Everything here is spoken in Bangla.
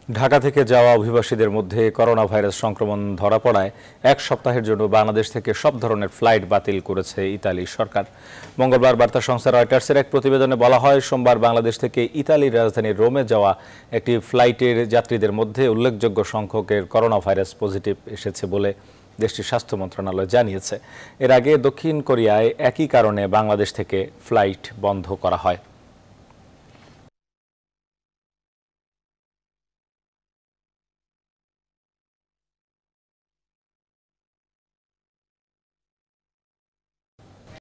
ঢাকা থেকে যাওয়া অভিবাসীদের মধ্যে করোনা ভাইরাস সংক্রমণ ধরা পড়ায় এক সপ্তাহের জন্য বাংলাদেশ থেকে সব ধরনের ফ্লাইট বাতিল করেছে ইতালি সরকার। মঙ্গলবার বার্তা সংস্থা রয়টার্সের এক প্রতিবেদনে বলা হয়, সোমবার বাংলাদেশ থেকে ইতালির রাজধানী রোমে যাওয়া একটি ফ্লাইটের যাত্রীদের মধ্যে উল্লেখযোগ্য সংখ্যকের করোনা ভাইরাস পজিটিভ এসেছে বলে দেশটির স্বাস্থ্য মন্ত্রণালয় জানিয়েছে। এর আগে দক্ষিণ কোরিয়ায় একই কারণে বাংলাদেশ থেকে ফ্লাইট বন্ধ করা হয়।